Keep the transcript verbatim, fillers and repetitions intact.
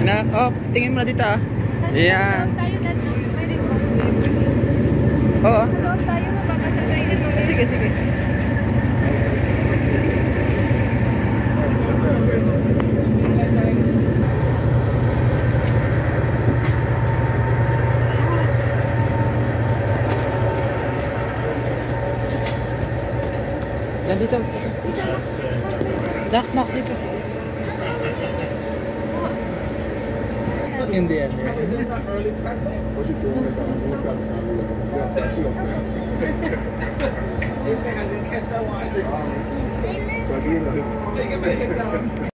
Nak, oh, tingin mo na dito ah. Ayan. Tayo dad na. Pwede ko. Oo. Loob tayo mo baka sa kainin mo. Sige, sige. Yan dito. Nak, nak dito. Hindi yan. They said I didn't catch that one.